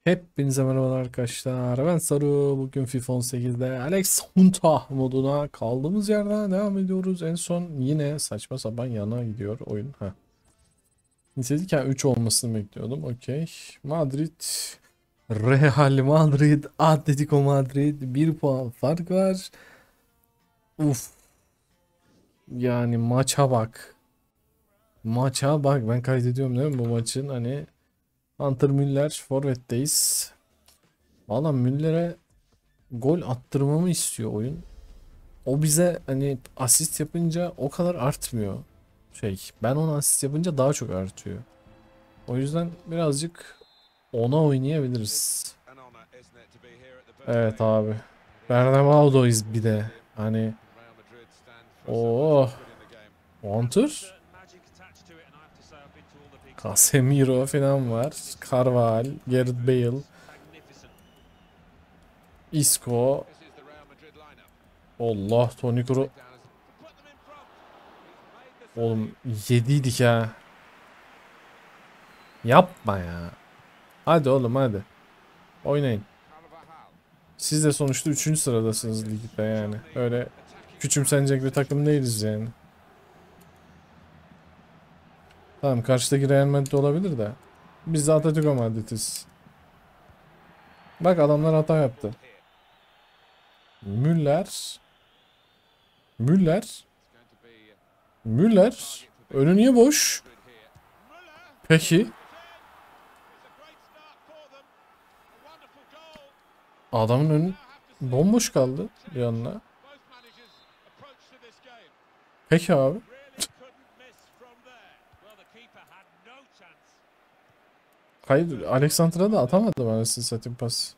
Hepinize merhaba arkadaşlar. Ben Saru. Bugün FIFA 18'de Alex Hunta moduna kaldığımız yerden devam ediyoruz. En son yine saçma sapan yana gidiyor oyun. Dedik ya 3 olmasını bekliyordum. Okey. Madrid, Real Madrid, Atletico Madrid 1 puan fark var. Uf. Yani maça bak. Maça bak. Ben kaydediyorum değil mi bu maçın? Hani Hunter Müller forvetteyiz. Valla Müller'e gol attırmamı istiyor oyun. O bize hani asist yapınca o kadar artmıyor. Ben ona asist yapınca daha çok artıyor. O yüzden birazcık ona oynayabiliriz. Evet abi. Bernabeu'dayız bir de. Hani o Hunter, Casemiro falan var. Carval, Gareth Bale, Isco. Allah, Toni Kroos. Oğlum yediydik ha. Yapma ya. Hadi oğlum hadi. Oynayın. Siz de sonuçta 3. sıradasınız ligde yani. Öyle küçümsenecek bir takım değiliz yani. Tamam, karşıdaki Real Madrid olabilir de. Biz de Atletico Madrid'iz. Bak, adamlar hata yaptı. Müller. Müller. Müller. Önü niye boş? Peki. Adamın önü bomboş kaldı bir anda. Peki abi. Hayır, Alexandra da atamadı anasını satayım pas.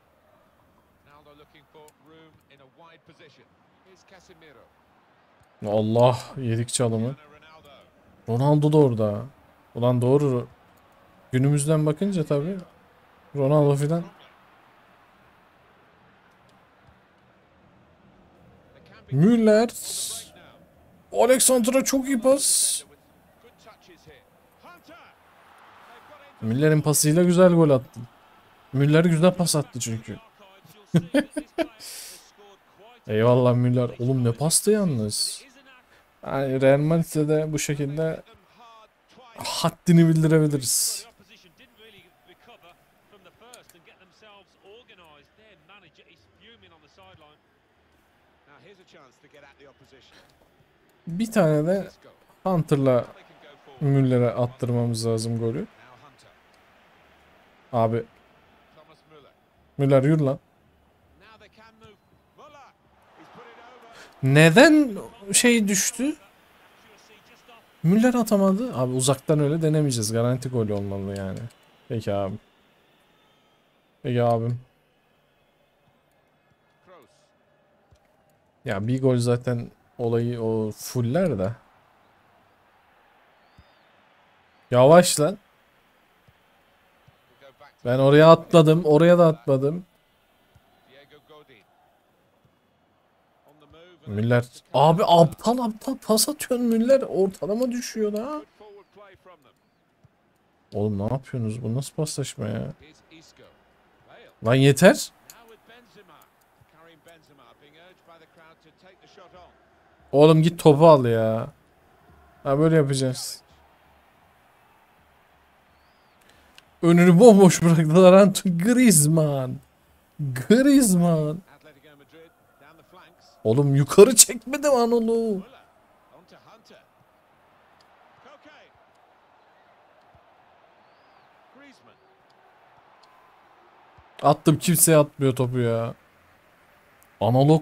Allah, yedik çalımı. Ronaldo da orada. Ulan doğru. Günümüzden bakınca tabii Ronaldo filan. Müller. Alexandra çok iyi pas. Müller'in pasıyla güzel gol attı. Müller güzel pas attı çünkü. Eyvallah Müller. Oğlum ne pastı yalnız. Yani Real Madrid'de de bu şekilde haddini bildirebiliriz. Bir tane de Hunter'la Müller'e attırmamız lazım golü. Abi Müller yürü lan. Neden düştü? Müller atamadı. Abi uzaktan öyle denemeyeceğiz. Garanti gol olmalı yani. Peki abi. Peki abim. Ya bir gol zaten olayı o fuller de. Yavaş lan. Ben oraya atladım. Oraya da atladım. Müller. Abi aptal aptal pas atıyorsun Müller. Ortalama düşüyor da. Oğlum ne yapıyorsunuz? Bu nasıl paslaşma ya? Lan yeter. Oğlum git topu al ya. Ha, böyle yapacağız. Önünü bomboş bıraktılar. Antoine Griezmann. Griezmann. Oğlum yukarı çekmedi lan onu. Attım, kimseye atmıyor topu ya. Analog.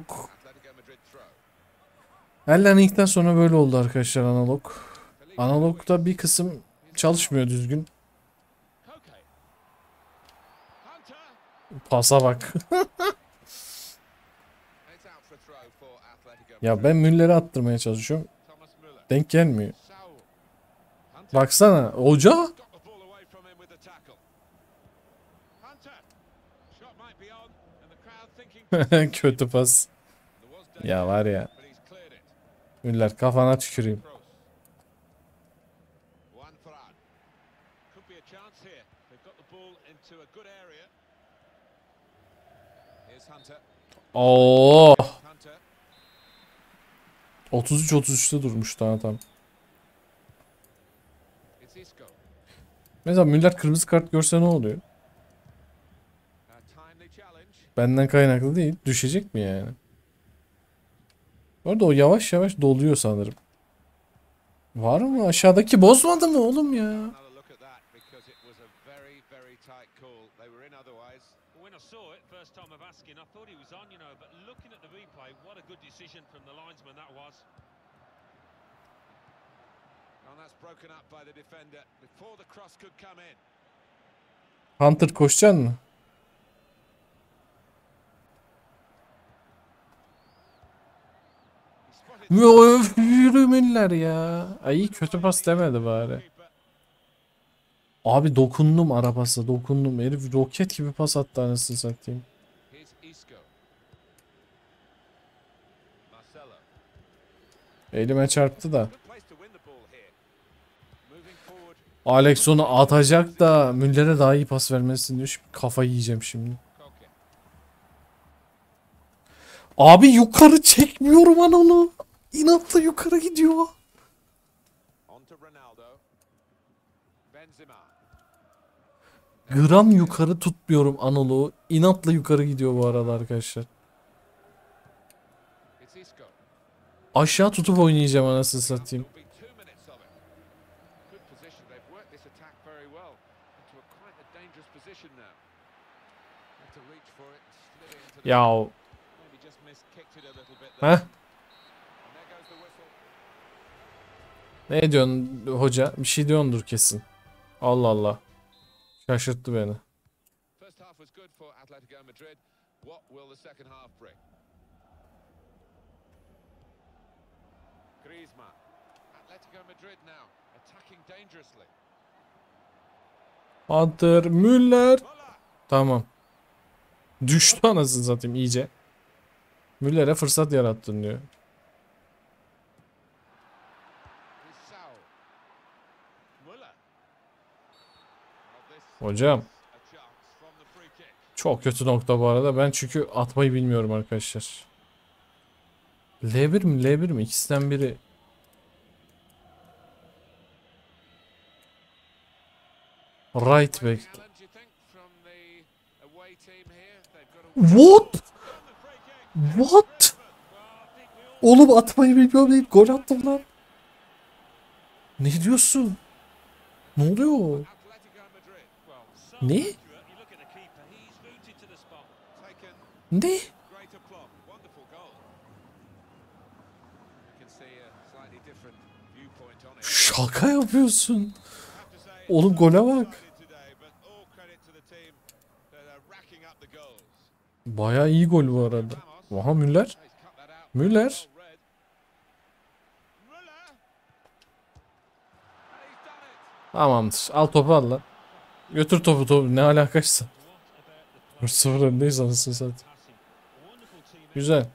Erlenning'den sonra böyle oldu arkadaşlar analog. Analogda bir kısım çalışmıyor düzgün. Pasa bak. Ya ben Müller'i attırmaya çalışıyorum. Denk gelmiyor. Baksana hoca. Kötü pas. Ya var ya. Müller kafana tüküreyim. Oo. 33-33'te durmuş daha tam. Mesela Müller kırmızı kart görse ne oluyor? Benden kaynaklı değil. Düşecek mi yani? Bu arada o yavaş yavaş doluyor sanırım. Var mı? Aşağıdaki bozmadı mı oğlum ya? Hunter koşacaksın mı? Öf, yürümeler ya. Ay kötü pas demedi bari. Abi dokundum arabası, dokundum. Herif roket gibi pas attı anasını satayım. Elime çarptı da. Alex onu atacak da Müller'e daha iyi pas vermesin diyor. Şimdi kafayı yiyeceğim şimdi. Abi yukarı çekmiyorum Anadolu. İnatla yukarı gidiyor. Gram yukarı tutmuyorum Anadolu. İnatla yukarı gidiyor bu arada arkadaşlar. Aşağı tutup oynayacağım anasını satayım. Ya. Heh. Ne diyorsun hoca? Bir şey diyordur kesin. Allah Allah. Şaşırttı beni. Hunter Müller. Tamam. Düştü anasını satayım iyice. Müller'e fırsat yarattın diyor. Hocam. Çok kötü nokta bu arada. Ben çünkü atmayı bilmiyorum arkadaşlar. L1 mi L1 mi? İkisinden biri. Right back. What? What? Oğlum atmayı bilmiyorum deyip gol attım lan. Ne diyorsun? Ne oluyor? Ne? Ne? Şaka yapıyorsun. Oğlum gole bak. Bayağı iyi gol bu arada. Oha Müller. Müller. Tamamdır. Al topu al lan. Götür topu ne alakaysa. 4-0 öndeyiz anasını satayım. Güzel.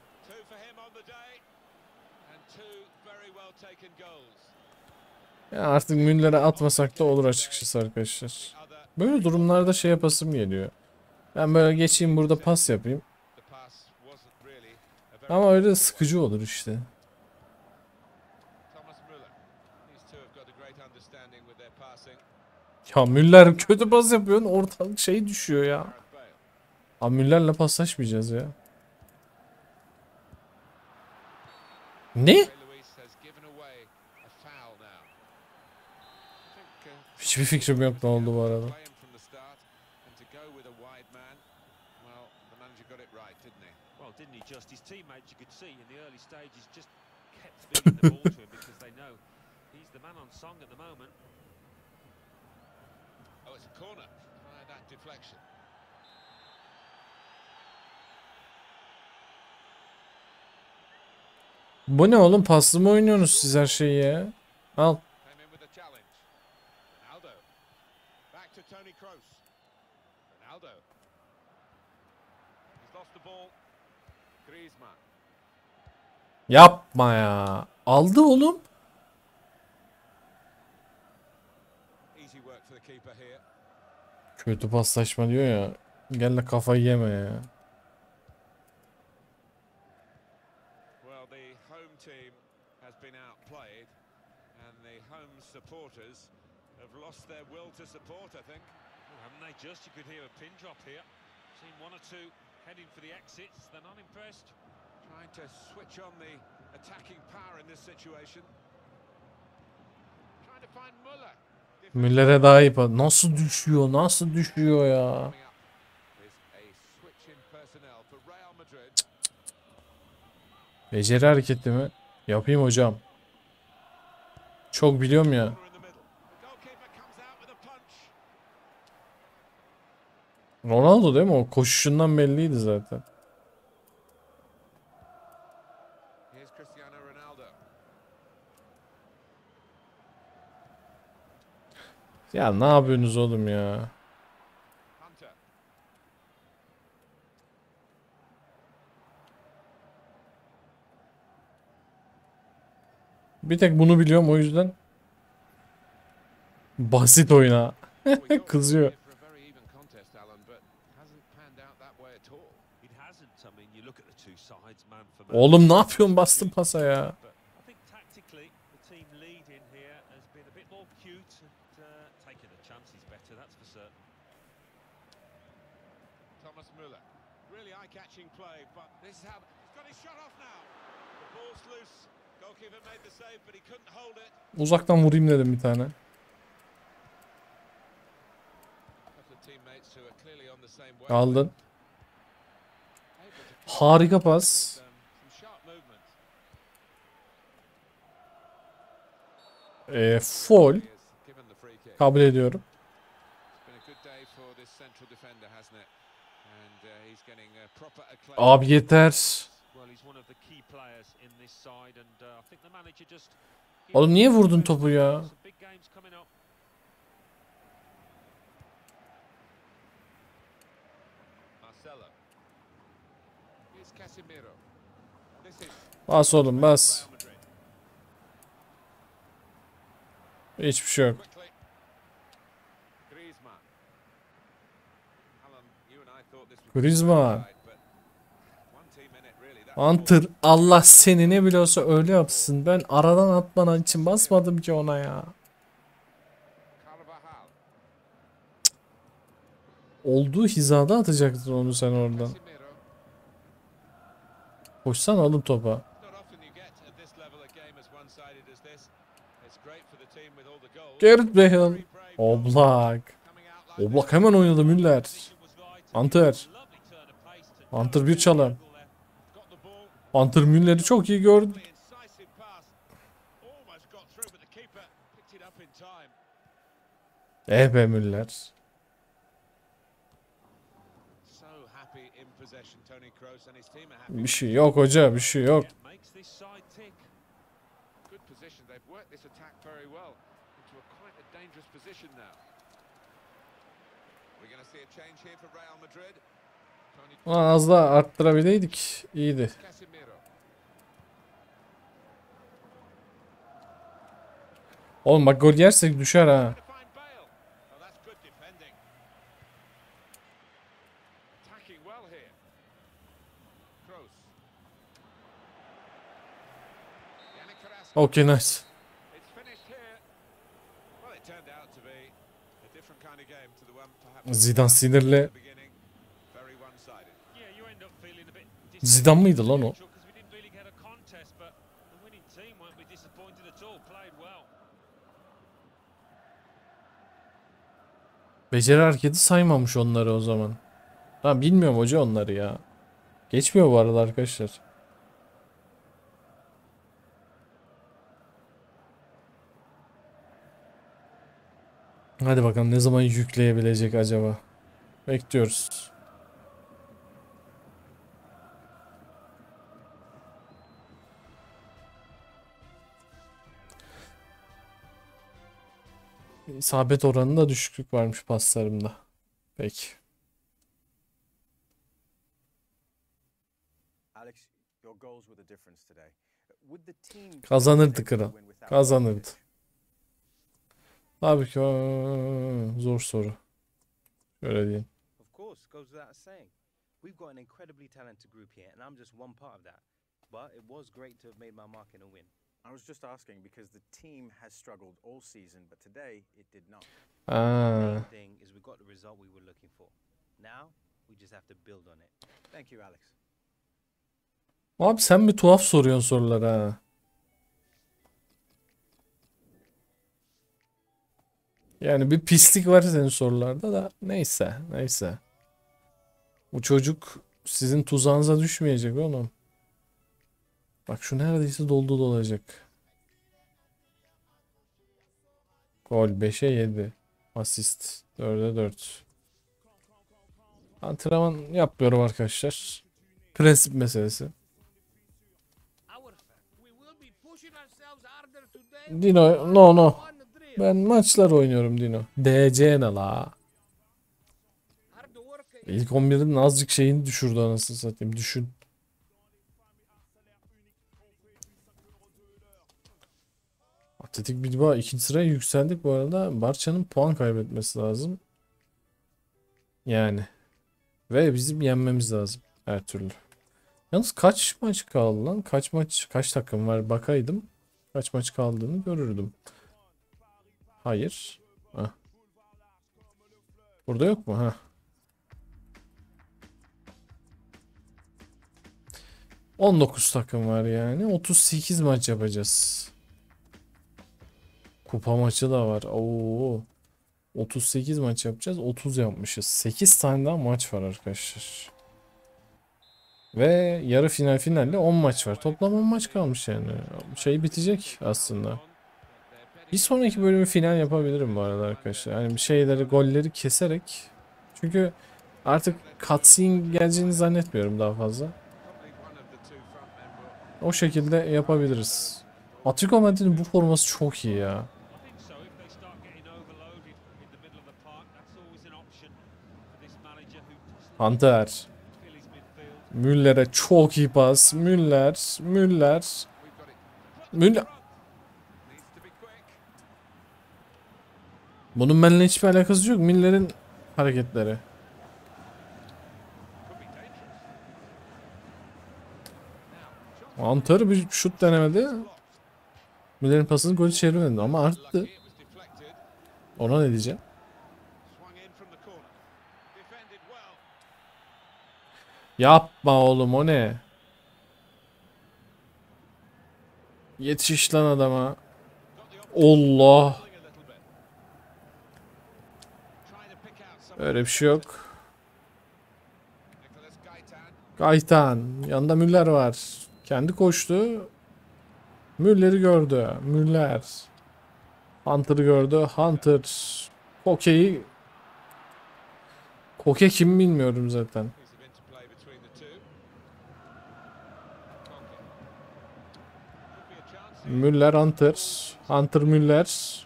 Ya artık Müller'e atmasak da olur açıkçası arkadaşlar. Böyle durumlarda şey yapasım geliyor. Ben böyle geçeyim burada pas yapayım. Ama öyle de sıkıcı olur işte. Ya Müller kötü pas yapıyorsun ortalık şey düşüyor ya. Abi Müller'le paslaşmayacağız ya. Ne? Hiçbir fikrim yok ne oldu bu arada. Bu ne oğlum paslı mı oynuyorsunuz siz her şeyi ya? Al. Yapma ya. Aldı oğlum. Kötü paslaşma diyor ya. Gel de kafayı yeme ya. Well, the home team has been outplayed, and the home supporters have lost their will to support, I think. Well, haven't they just? You could hear a pin drop here. Seen one or two heading for the exits. They're not impressed. Trying to switch on the attacking power in this situation. Trying to find Muller. Müller'e daha iyi nasıl düşüyor? Nasıl düşüyor ya? Beceri hareketi mi? Yapayım hocam. Çok biliyorum ya. Ronaldo değil mi? O koşuşundan belliydi zaten. Ya ne yapıyorsunuz oğlum ya? Bir tek bunu biliyorum o yüzden. Basit oyna. Kızıyor. Oğlum ne yapıyorsun bastın pasa ya? Thomas Muller. Really eye-catching play, but this is how he's got his shot off now. The ball's loose. Goalkeeper made the save, but he couldn't hold it. Uzaktan vurayım dedim bir tane. Aldın. Harika pas. Foul. Kabul ediyorum. Abi yeter. Oğlum niye vurdun topu ya? Bas oğlum bas. Hiçbir şey yok. Griezmann. Hunter Allah seni ne biliyorsa öyle yapsın. Ben aradan atman için basmadım ki ona ya. Olduğu hizada atacaktın onu sen oradan. Koşsan alın topa. Gareth Bale. Oblak. Oblak hemen oynadı Müller. Hunter. Hunter bir çalım. Hunter Müller'i çok iyi gördü. Be Müller. Bir şey yok hoca, bir şey yok. Ulan az daha arttırabileydik. İyiydi. Oğlum bak gol yersek düşer ha. Okay, nice. Zidane sinirli. Zidane mıydı lan o? Beceri hareketi saymamış onları o zaman. Ha bilmiyorum hoca onları ya. Geçmiyor bu arada arkadaşlar. Hadi bakalım ne zaman yükleyebilecek acaba? Bekliyoruz. İsabet oranında düşüklük varmış paslarımda. Peki. Kazanırdı kral. Kazanırdı. Tabii ki zor soru. Öyle diyeyim. Of course, goes without saying. We've got an incredibly talented group here, and I'm just one part of that. But it was great to have made my mark in a win. I was just asking because the team has struggled all season, but today it did not. The Aa, main thing is we got the result we were looking for. Now we just have to build on it. Thank you, Alex. abi sen bir tuhaf soruyorsun soruları ha. Yani bir pislik var senin sorularda da neyse neyse. Bu çocuk sizin tuzağınıza düşmeyecek oğlum. Bak şu neredeyse doldu dolacak. Gol 5'e 7. Asist 4'e 4. Antrenman yapmıyorum arkadaşlar. Prensip meselesi. Dino no. Ben maçlar oynuyorum Dino. DC ne la? İlk 11'in azıcık şeyini düşürdü anasını satayım. Düşün. Atletik Bilbao 2. sıraya yükseldik bu arada. Barça'nın puan kaybetmesi lazım. Yani. Ve bizim yenmemiz lazım. Her türlü. Yalnız kaç maç kaldı lan? Kaç takım var bakaydım. Kaç maç kaldığını görürdüm. Hayır. Hah. Burada yok mu? Ha. 19 takım var yani. 38 maç yapacağız. Kupa maçı da var. Oo. 38 maç yapacağız. 30 yapmışız. 8 tane daha maç var arkadaşlar. Ve yarı finalle 10 maç var. Toplam 10 maç kalmış yani. Şey bitecek aslında. Bir sonraki bölümü final yapabilirim bu arada arkadaşlar. Yani şeyleri, golleri keserek. Çünkü artık cutscene geleceğini zannetmiyorum daha fazla. O şekilde yapabiliriz. Atletico Madrid'in bu forması çok iyi ya. Hunter. Müller'e çok iyi pas. Müller. Bunun benimle hiçbir alakası yok. Müller'in hareketleri. Hunter bir şut denemedi. Müller'in pasını golü çevirmedi ama arttı. Ona ne diyeceğim? Yapma oğlum o ne? Yetiş lan adama. Allah. Öyle bir şey yok. Gaytan. Yanında Müller var. Kendi koştu. Müller'i gördü. Müller. Hunter'ı gördü. Hunter. Koke kim bilmiyorum zaten. Müller Hunter. Hunter Müller.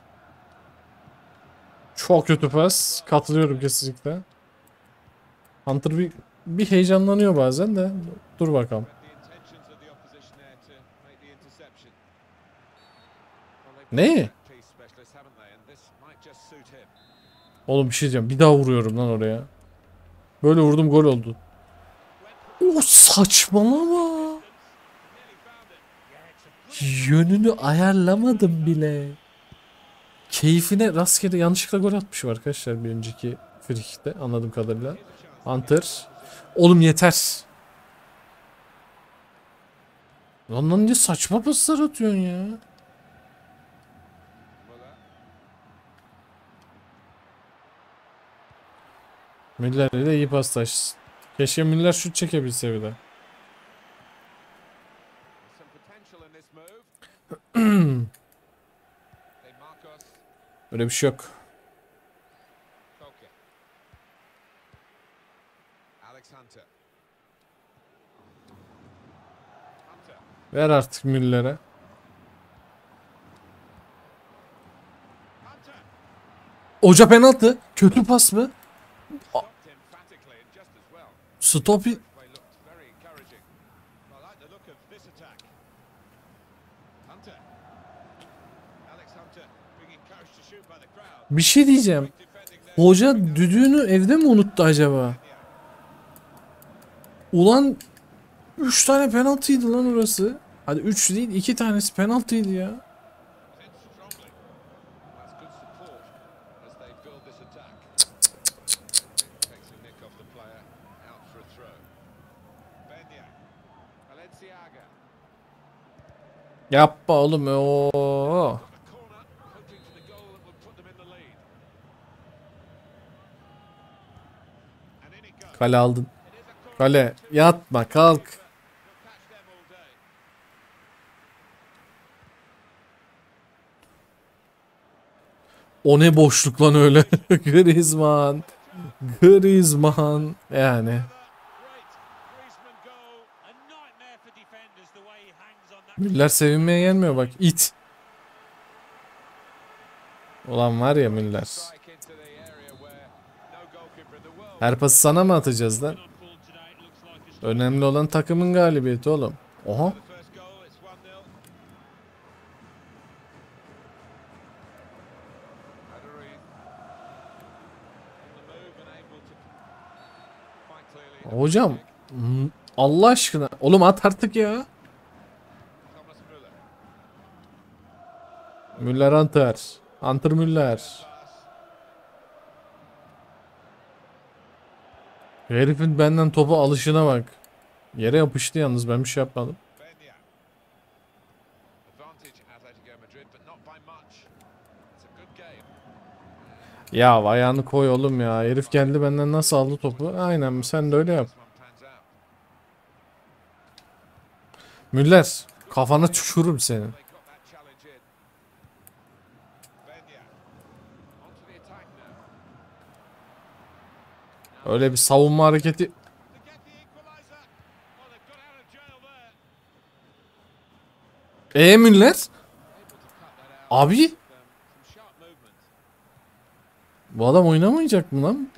Çok kötü pas. Katılıyorum kesinlikle. Hunter bir heyecanlanıyor bazen de. Dur bakalım. Ne? Oğlum bir şey diyeceğim. Bir daha vuruyorum lan oraya. Böyle vurdum gol oldu. O saçmalama. Yönünü ayarlamadım bile. Keyfine rastgele yanlışlıkla gol atmışım arkadaşlar bir önceki frikikte anladığım kadarıyla. Hunter. Oğlum yeter. Lan ne saçma paslar atıyorsun ya. Müller ile iyi paslaşsın. Keşke Müller şut çekebilse bir de. Öyle bir şey yok. Ver artık Müller'e. Hoca penaltı. Kötü pas mı? Stop it. Bir şey diyeceğim. Hoca düdüğünü evde mi unuttu acaba? Ulan 3 tane penaltıydı lan orası. Hadi 3 değil 2 tanesi penaltıydı ya. Yapma oğlum. Oo. Kale aldın. Kale yatma kalk. O ne boşluk lan öyle. Griezmann. Griezmann. Yani. Müller sevinmeye gelmiyor bak. İt. Ulan var ya Müller. Her pası sana mı atacağız lan? Önemli olan takımın galibiyeti oğlum. Oha. Hocam. Allah aşkına. Oğlum at artık ya. Müller Hunter. Hunter Müller. Herifin benden topu alışına bak. Yere yapıştı yalnız ben bir şey yapmadım. Ya ayağını koy oğlum ya. Herif geldi benden nasıl aldı topu? Aynen sen de öyle yap. Müller kafana tükürürüm senin. Öyle bir savunma hareketi. Müller? Abi? Bu adam oynamayacak mı lan?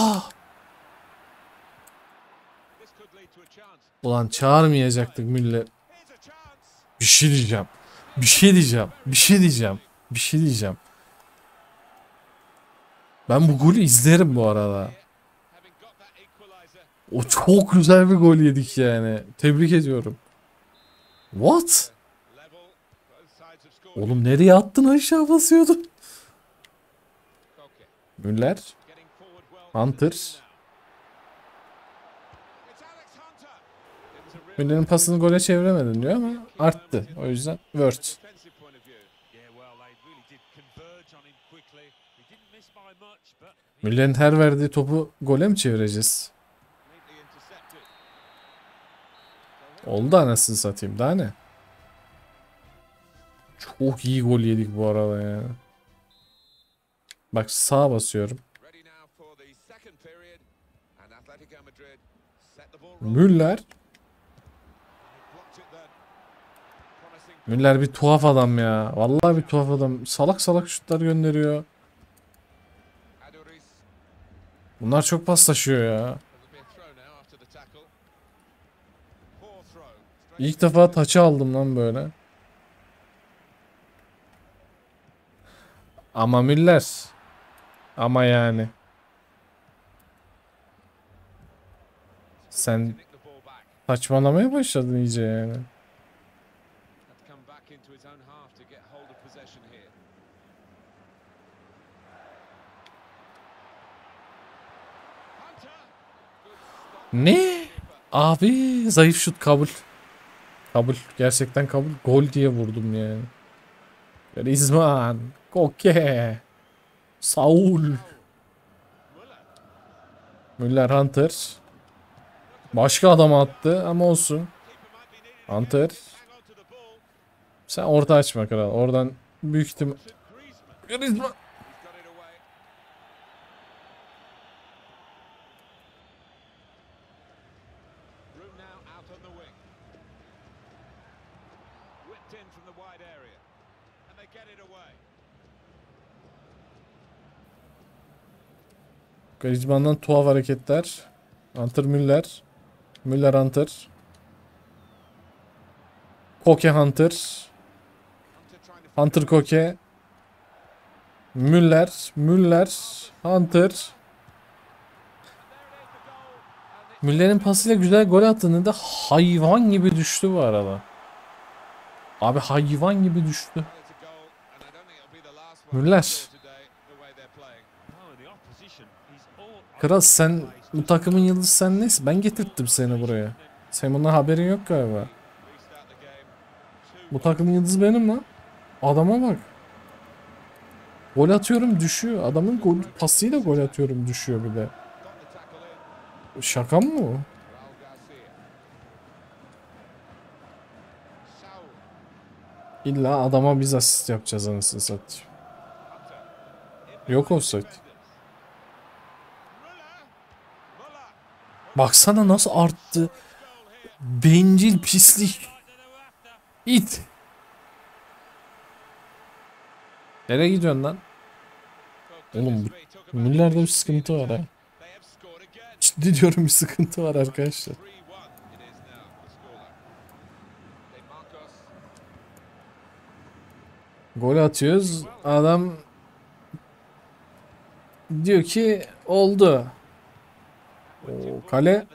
Ulan çağırmayacaktık Müller. Bir şey diyeceğim. Bir şey diyeceğim. Bir şey diyeceğim. Bir şey diyeceğim. Ben bu golü izlerim bu arada. O çok güzel bir gol yedik yani. Tebrik ediyorum. What? Oğlum nereye attın aşağı basıyordun? Müller. Hunter. Müller'in pasını gole çeviremedin diyor ama arttı. O yüzden word. Müller'in her verdiği topu gole mi çevireceğiz? Oldu anasını satayım daha ne? Çok iyi gol yedik bu arada ya. Bak sağa basıyorum. Müller. Müller bir tuhaf adam ya. Vallahi bir tuhaf adam. Salak salak şutlar gönderiyor. Bunlar çok paslaşıyor ya. İlk defa taçı aldım lan böyle. Ama Müller. Ama yani. Sen saçmalamaya başladın iyice yani. Ne? Abi zayıf şut kabul. Kabul. Gerçekten kabul. Gol diye vurdum yani. Griezmann. Koke. Saul. Müller Hunter. Başka adam attı ama olsun. Hunter. Sen orta açma kral. Oradan büyük ihtimal... Griezmann. Griezmann'dan tuhaf hareketler. Hunter Müller. Müller Hunter. Koke Hunter. Hunter Koke. Müller, Hunter. Müller'in pasıyla güzel gol attığında da hayvan gibi düştü bu arada. Abi hayvan gibi düştü. Müller. Kral sen bu takımın yıldızı sen neyse ben getirttim seni buraya. Sen bundan haberin yok galiba. Bu takımın yıldızı benim lan. Adama bak. Gol atıyorum düşüyor. Adamın gol pasıyla gol atıyorum düşüyor bir de. Şaka mı o? İlla adama biz asist yapacağız anasını satayım. Yok olsaydı. Baksana nasıl arttı. Bencil pislik. İt. Nereye gidiyorsun lan? Oğlum bu Müller'de bir sıkıntı var ha. Ciddi diyorum bir sıkıntı var arkadaşlar. Gol atıyoruz. Adam diyor ki oldu. O kale.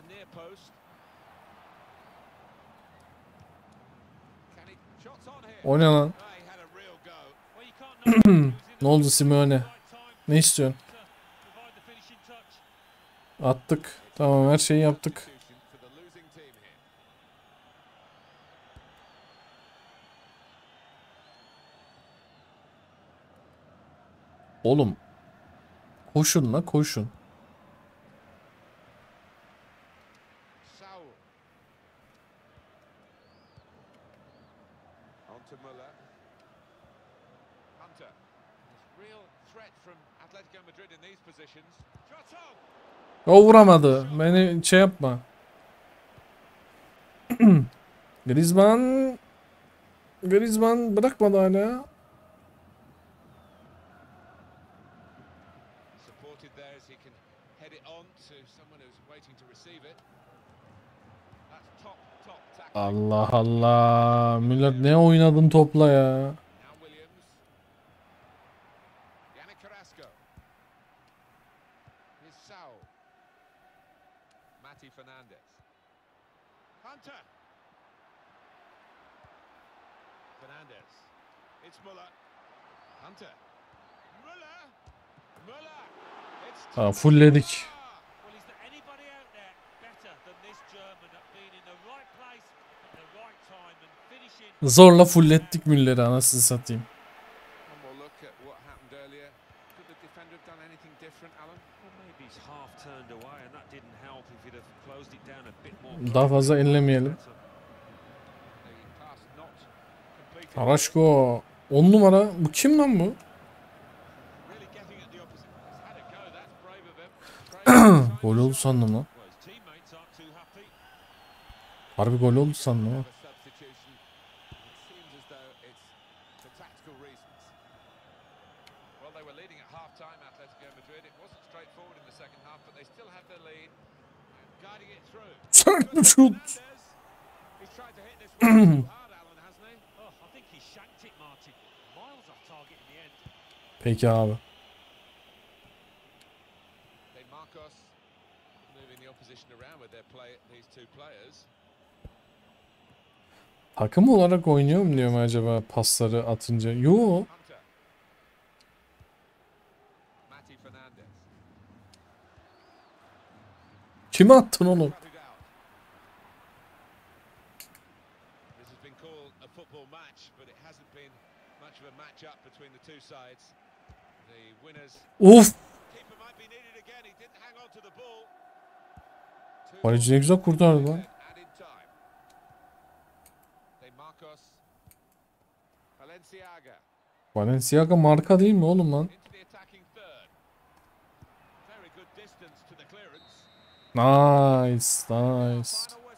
O ne lan? Ne oldu Simeone? Ne istiyorsun? Attık. Tamam her şeyi yaptık. Oğlum. Koşun la koşun. O vuramadı. Beni şey yapma. Griezmann. Griezmann bırakmadı hala. Allah Allah. Müller ne oynadın topla ya. Ha, fullledik. Zorla fullettik Müller'i anasını satayım. Daha fazla ellemeyelim. Araşko 10 numara. Bu kim lan bu? Gol oldu sandım lan. Harbi gol oldu sandım ha. Sert şut. Peki abi. Takım olarak oynuyor mu diyorum acaba pasları atınca? Yo. Kime attın oğlum? Of. Kaleci ne güzel kurtardı lan. Balenciaga marka değil mi oğlum lan? Nice, nice.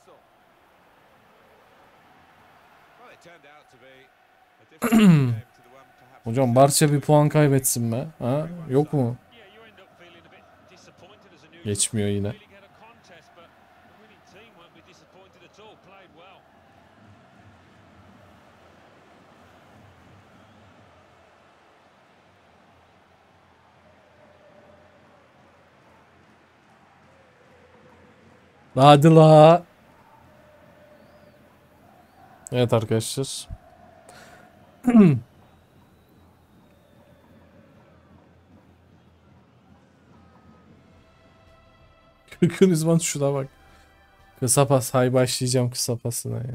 Hocam Barça bir puan kaybetsin be. Ha? Yok mu? Geçmiyor yine. Hadi la. Evet arkadaşlar. Kırkın üzman şuna bak. Kısa pas. Hay başlayacağım kısa pasına ya.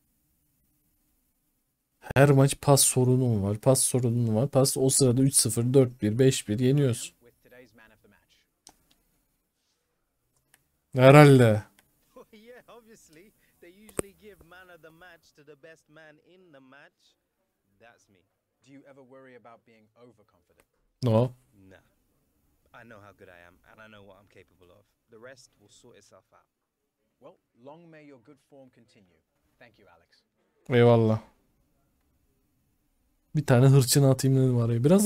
Her maç pas sorunum var. Pas sorunum var. Pas o sırada 3-0, 4-1, 5-1 yeniyorsun. With today's man of the match. Herhalde. Yeah, obviously. They usually give man of the match to the best man in the match. That's me. Do you ever worry about being overconfident? No. Nah. I know how good I am, and I know what I'm capable of. The rest will sort itself out. Well, long may your good form continue. Thank you, Alex. Eyvallah. Bir tane hırçın atayım dedim araya. Biraz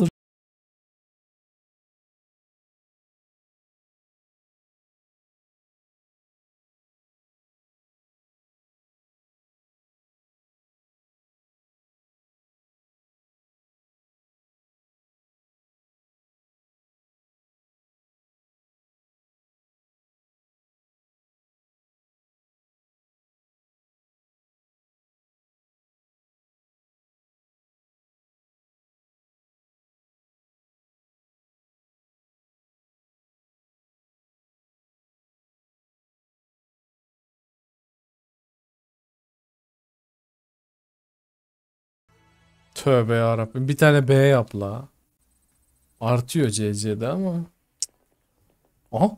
tövbe yarabbim. Bir tane B yap la. Artıyor CC'de ama. Aha.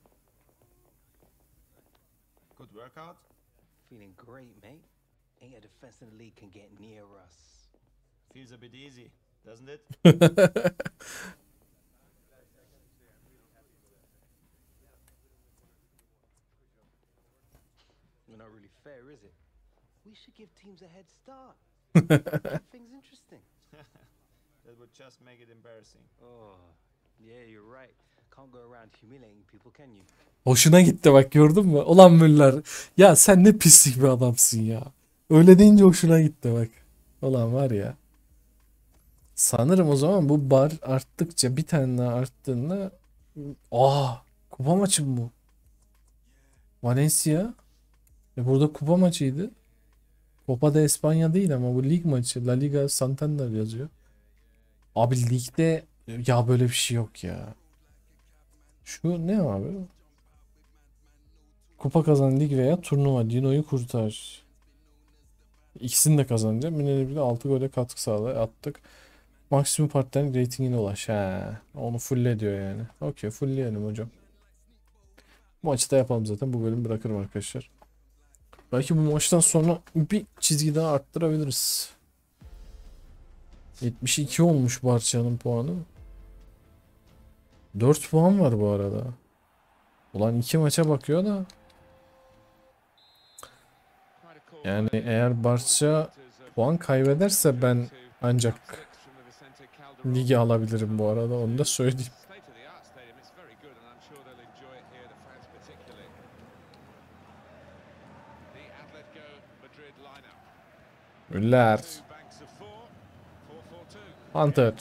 Good workout. Feeling great, mate. Ain't a defense in the league can get near us. Feels a bit easy, doesn't it? Not really fair, is it? We should give teams a head start. Keep things interesting. That would just make it embarrassing. Oh, yeah, you're right. Can't go around humiliating people, can you? Hoşuna gitti bak gördün mü? Ulan Müller. Ya sen ne pislik bir adamsın ya. Öyle deyince hoşuna gitti bak. Ulan var ya. Sanırım o zaman bu bar arttıkça bir tane daha arttığında kupa maçı mı bu? Valencia. Burada kupa maçıydı. Copa de España değil ama bu lig maçı. La Liga Santander yazıyor. Abi ligde ya böyle bir şey yok ya. Şu ne abi? Kupa kazan lig veya turnuva. Dino'yu kurtar. İkisini de kazanacağım. Mine'yle 6 gole katkı sağla attık. Maksimum partnerin ratingine ulaş. He. Onu fulle diyor yani. Okey fullleyelim hocam. Bu maçı da yapalım zaten. Bu bölümü bırakırım arkadaşlar. Belki bu maçtan sonra bir çizgi daha arttırabiliriz. 72 olmuş Barça'nın puanı. 4 puan var bu arada. Ulan 2 maça bakıyor da. Yani eğer Barça puan kaybederse ben ancak ligi alabilirim bu arada. Onu da söyleyeyim. Müller. Hunter.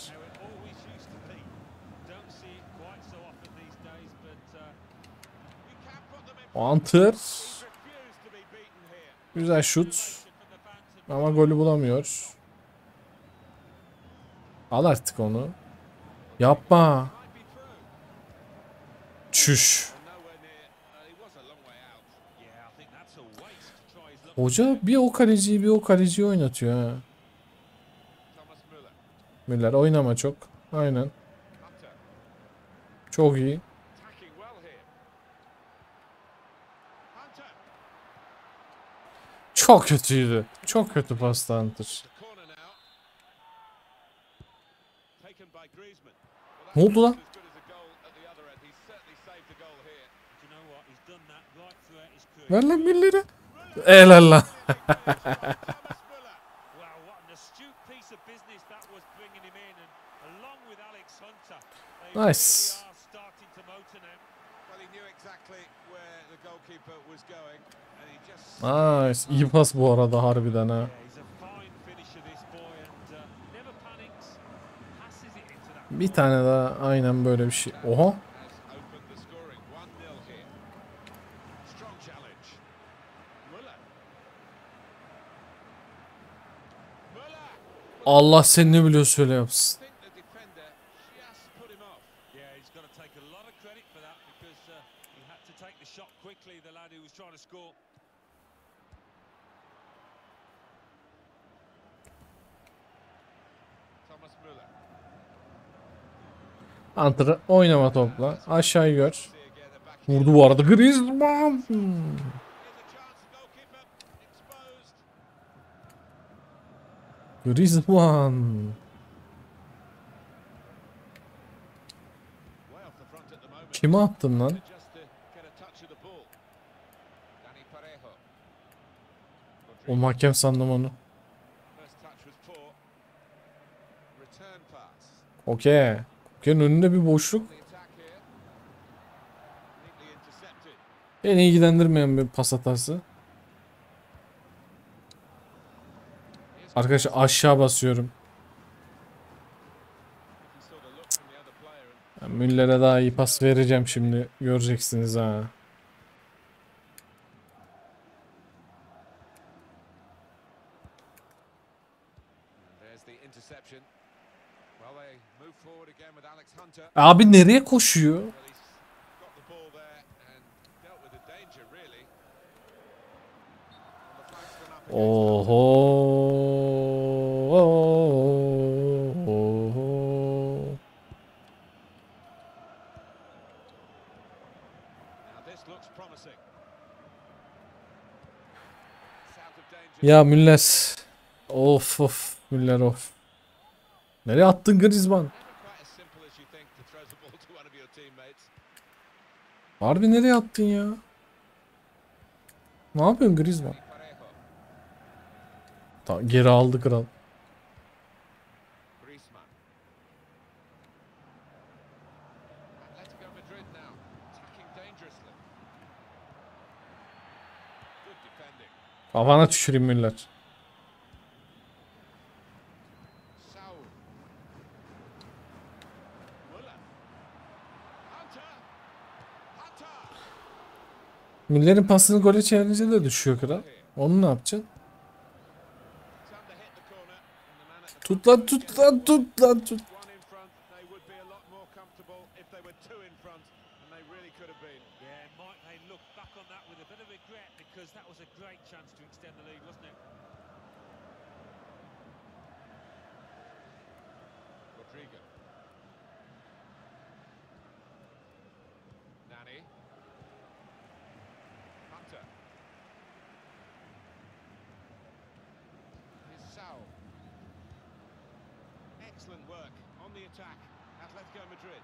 Hunter. Güzel şut. Ama golü bulamıyor. Al artık onu. Yapma. Çüş. Hoca bir o kaleciyi bir o kaleciyi oynatıyor ha. Müller oynama çok. Aynen. Çok iyi. Çok kötüydü. Çok kötü pasta Hunter. Ne oldu lan? Ver lan Müller'e. Helal lan. Nice. Nice. İyi pas bu arada harbiden ha. Bir tane daha aynen böyle bir şey. Oha. challenge. Muller. Muller. Allah seni ne biliyor söyle yapsın. I think the defender just put him off. Yeah, he's got to take a lot of credit for that because he had to take the shot quickly, the lad who was trying to score. Thomas Muller. Antrenör oynama topla. Aşağıyı gör. See again the back. Vurdu bu arada. Griezmann. Here's a chance, goalkeeper exposed. Griezmann. Way off the front at the moment. Kime attın lan? Just to get a touch of the ball. Dani Parejo. O hakem sandım onu. First touch was poor. Return pass. Okey. Okey'in önünde bir boşluk. The attack here. Neatly intercepted. Beni ilgilendirmeyen bir pas hatası. Arkadaşlar aşağı basıyorum. You saw the look from the other player and Ben Müller'e daha iyi pas vereceğim şimdi. Göreceksiniz ha. there's the interception. Well, they move forward again with Alex Hunter. Abi nereye koşuyor? Well, he's got the ball there and dealt with the danger, really. And the flag's gone up against Oho. Now this looks promising. It's out of danger. Ya Müller. Of of. Müller of. Nereye attın Griezmann? Never quite as simple as you think to throw the ball to one of your teammates. Harbi nereye attın ya? Ne yapıyorsun Griezmann? Dani Parejo. Geri aldı kral. Griezmann. Atletico Madrid now attacking dangerously. Good defending. Kafana tüküreyim Müller. Saul. Muller. Hunter. Hunter. Müller'in pasını gole çevirince de düşüyor kral. Onu ne yapacaksın? Time to hit the corner. And the man at the Tut lan tut lan tut lan tut. one in front, they would be a lot more comfortable if they were two in front, and they really could have been. Yeah, Mike, they look back on that with a bit of regret because that was a great chance to extend the lead, wasn't it? Rodrigo. Nani. Hunter. Here's Saul. Excellent work on the attack. Atletico Madrid.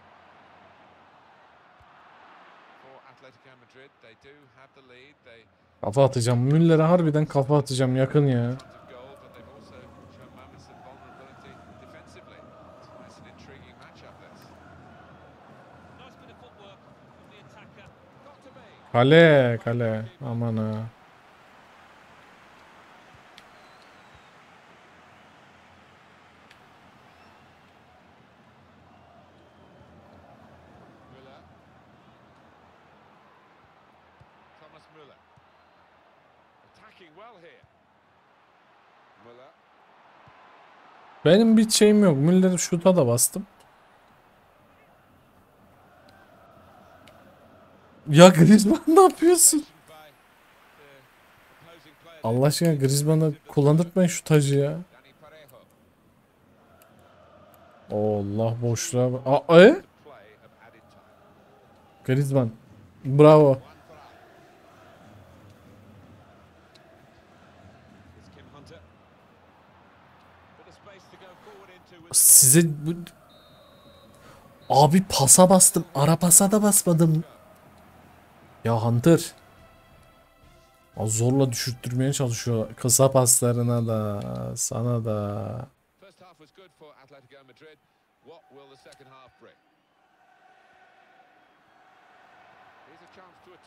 For Atletico Madrid, they do have the lead. They Kafa atacağım. Müller'e harbiden kafa atacağım. Yakın ya. front of goal, but they've also shown moments of vulnerability defensively. It's quite an intriguing matchup, this. Nice bit of footwork from the attacker. Got to be. Kale kale. Aman ha. Müller. Thomas Müller. Attacking well here. Müller. Benim bir şeyim yok. Müller'in şuta da bastım. Ya Griezmann ne yapıyorsun? By the opposing player. Allah aşkına Griezmann'a kullandırtmayın şu tacı ya. Dani Parejo. Allah boşluğa bak. Play of added time. Griezmann. Bravo. One for Al. It's Kim Hunter. Bit of space to go forward into with the ball. Size abi pasa bastım. Ara pasa da basmadım. Ya Hunter. Ya zorla düşürttürmeye çalışıyor. Kısa paslarına da sana da. First half was good for Atletico Madrid. What will the second half bring? Here's a chance to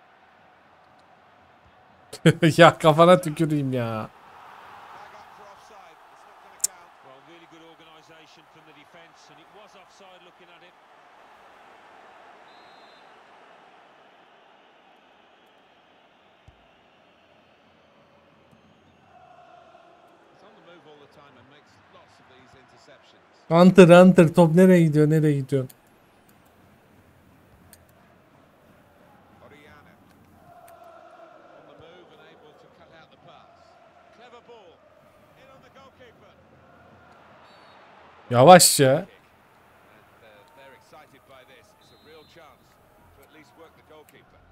attack. Ya kafana tüküreyim ya. Flag up for offside. It's not going to count. Well, really good organisation from the defence, and it was offside looking at it. all the time and makes lots of these interceptions. Hunter top nereye gidiyor, nereye gidiyor? Orellana on the move and able to cut out the pass. Clever ball in on the goalkeeper. Yavaşça. And they're excited by this. It's a real chance to at least work the goalkeeper.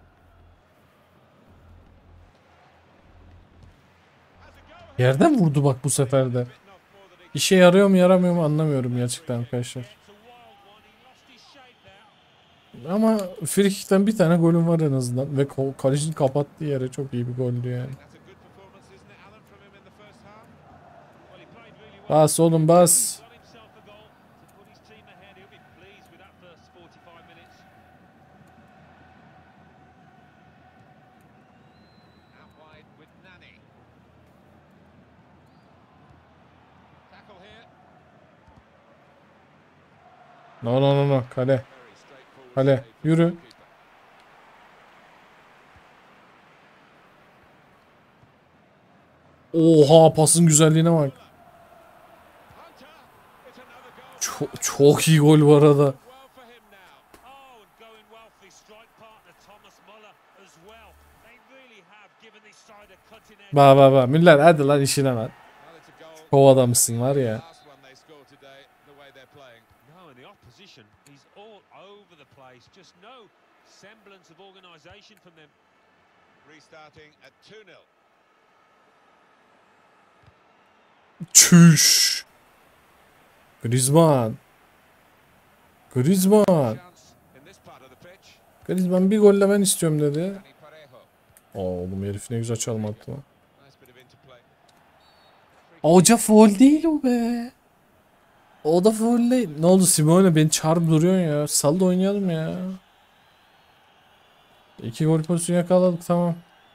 Has a go here. Yerden vurdu bak bu sefer de. Bitten off more than he İşe yarıyor mu yaramıyor mu anlamıyorum gerçekten arkadaşlar. It's a wild one. He lost his shape there. Ama frikikten bir tane golüm var en azından. Ve kalecinin kapattığı yere çok iyi bir goldü yani. That's a good performance, isn't it, Alan, from him in the first half? Well, he played really well. Bas oğlum bas. Got himself a goal to put his team ahead. He'll be pleased with that first 45 minutes. Out wide with Nani. Tackle here. No kale. Very straightforward Kale save from the yürü. goalkeeper. Oha pasın güzelliğine bak. Hunter. It's another goal. Çok iyi gol bu arada. Well for him now. Oh, and going well for his strike partner Thomas Muller as well. They really have given this side a cutting edge. Bak Müller hadi lan işine lan. Well, it's a goal. Kov adamısın var ya. Last one they scored today, the way they're playing. No, and the opposition, he's all over the place. Just no semblance of organisation from them. Restarting at 2-0. Çüş. Griezmann. Griezmann. Chance in this part of the pitch. Griezmann bir golle ben istiyorum dedi. Dani Parejo. Oğlum herif ne güzel çalım attı lan. Nice bit of interplay. Hoca foul değil o be. O da foul değil. Ne oldu Simone beni çağırıp duruyorsun ya. Sal da oynayalım ya. 2 gol pozisyonu yakaladık tamam.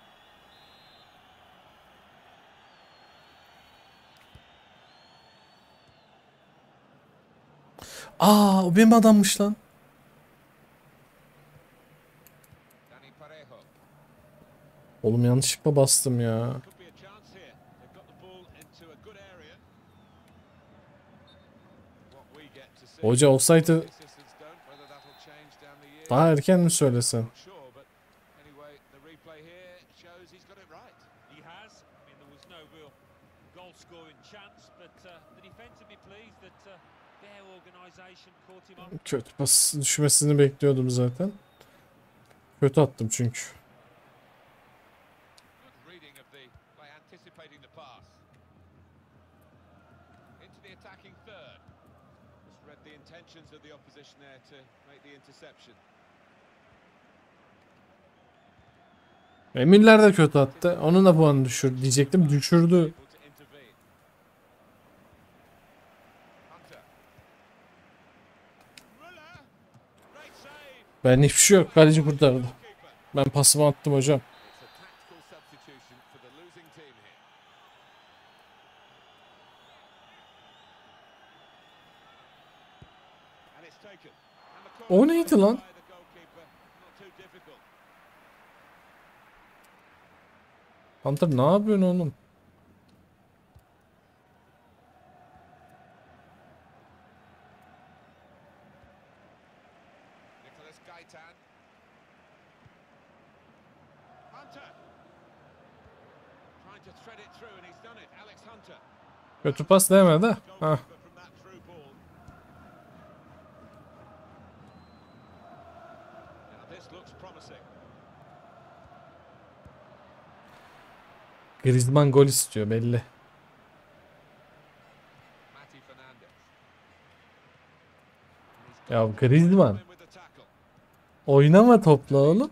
Aa o benim adammış lan. Dani Parejo. Oğlum yanlışlıkla bastım ya. Could be a chance here. They've got the ball into a good area. What we get to see. Hoca offside'ı The assistants don't. Whether that'll change down the years, daha erken mi söylesen? not sure, but anyway, the replay here shows he's got it right. He has. I mean, there was no real goal-scoring chance, but the defence would be pleased that their organisation caught him up. Kötü pas düşmesini bekliyordum zaten. Kötü attım çünkü. Good reading of by anticipating the pass. Into the attacking third. Just read the intentions of the opposition there to make the interception. Emirler de kötü attı. Onun da puanı düşür diyecektim. Düşürdü. Able to intervene. Hunter. Müller. Great save. Ben hiçbir şey yok. Kaleci kurtardı. Goalkeeper. Ben pasımı attım hocam. It's a tactical substitution for the losing team here. And it's taken. And the corner O neydi lan? by the goalkeeper. Not too difficult. Hunter ne yapıyorsun oğlum? Nicholas Gaitan. Hunter. Trying to thread it through and he's done it. Alex Hunter. Kötü pas demedi. Ha. Goalkeeper from that through ball. Now this looks promising. Griezmann gol istiyor belli. Matty Fernandez. Ya Griezmann In with the tackle. oynama topla oğlum.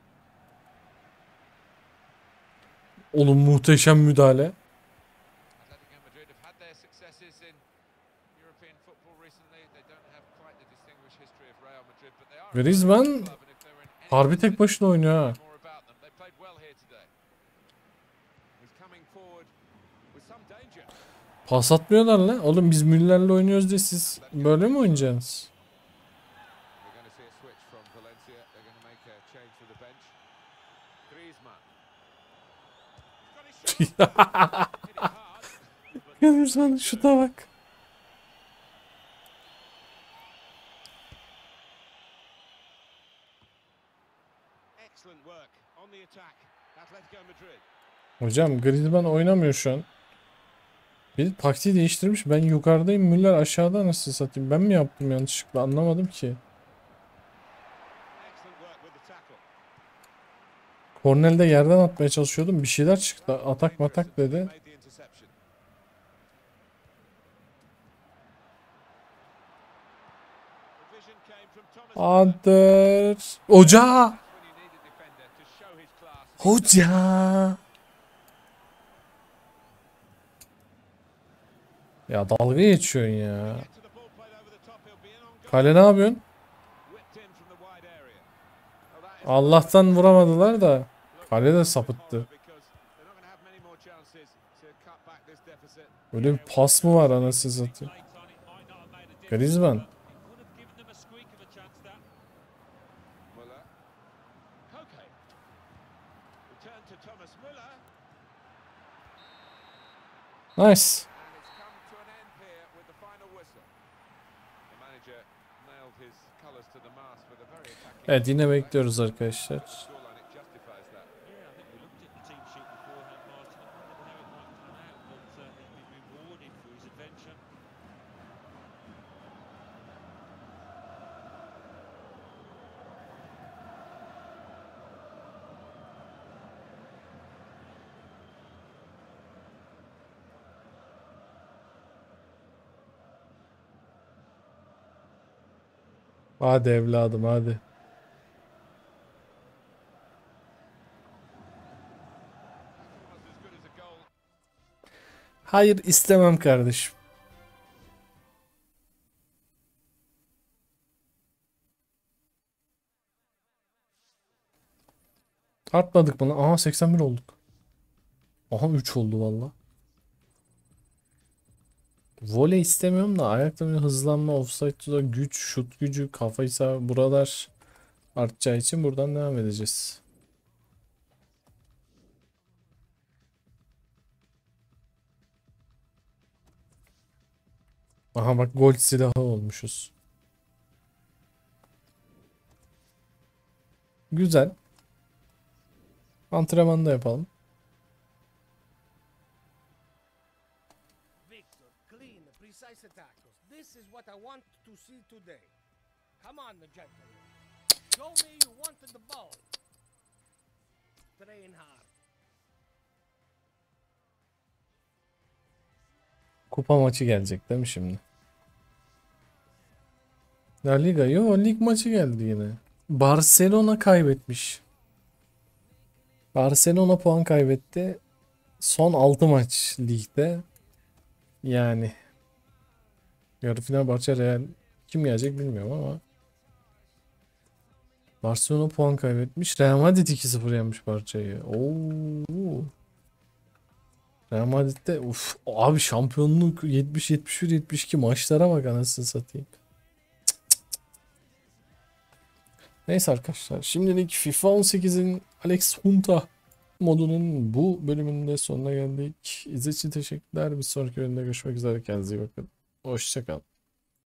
Oğlum muhteşem müdahale. Atletico Madrid have had their successes in European football recently. They don't have quite the distinguished history of Real Madrid, but they are a Griezmann club, and if they were in any harbi tek başına oynuyor ha. more about them. They played well here today. He's coming forward with some danger. Pas atmıyorlar lan. Oğlum biz Müller'le oynuyoruz diye siz böyle mi oynayacaksınız? We're going to see a switch from Valencia. They're going to make a change for the bench. Griezmann. He's got his shot. Hit it hard, but Griezmann şuta bak. Excellent work on the attack. Atletico Madrid. Hocam Griezmann oynamıyor şu an. Bir taktiği değiştirmiş. Ben yukarıdayım. Müller aşağıda, nasıl satayım? Ben mi yaptım yanlışlıkla? Anlamadım ki. Excellent work with the tackle. Kornel'de yerden atmaya çalışıyordum. Bir şeyler çıktı. Atak matak dedi. Made the interception. The vision came from Thomas Müller. Adır. Hoca. When you need a defender to show his class. Hoca. Ya dalga geçiyorsun ya. Get to the ball played over the top. He'll be in on goal. Kale ne yapıyorsun? Whipped in from the wide area. Well, that is Allah'tan vuramadılar da. Kale de sapıttı. because they're not going to have many more chances to cut back this deficit. Böyle bir pas mı var anasını satayım? Late on, it might not have made a difference. Griezmann. It could have given them a squeak of a chance, that. Müller. Koke. Return to Thomas Müller. Nice. And it's come to an end here with the final whistle. The manager nailed his colours to the mast with a very attacking. Evet, yine bekliyoruz arkadaşlar. Scoreline, it justifies that. Yeah, I think we looked at the team sheet beforehand, Martin. I wondered how it might pan out, but he's been rewarded for his adventure. Hadi evladım hadi. Almost as good as a goal. Hayır, istemem kardeşim. Atmadık mı lan? Aha 81 olduk. Aha 3 oldu valla. Voley istemiyorum da ayakta bir hızlanma, offside'da güç, şut gücü, kafaysa buralar artacağı için buradan devam edeceğiz. Aha bak, gol silahı olmuşuz. Güzel. Antrenman da yapalım. Victor, clean, precise tackles. This is what I want to see today. Come on, gentlemen. Show me you wanted the ball. Train hard. Kupa maçı gelecek değil mi şimdi? La Liga, yo lig maçı geldi yine. Barcelona kaybetmiş. Barcelona puan kaybetti. Son 6 maç ligde. Yani yarı final Barça Real kim gelecek bilmiyorum ama Barcelona puan kaybetmiş. Real Madrid 2-0 yenmiş Barça'yı. Oo. Real Madrid'de abi şampiyonluk 70 71 72 maçlara bak anasını satayım. Neyse arkadaşlar, şimdilik FIFA 18'in Alex Hunta modunun bu bölümünde sonuna geldik. İzlediğiniz için teşekkürler. Bir sonraki bölümde görüşmek üzere. Kendinize iyi bakın. Hoşça kalın.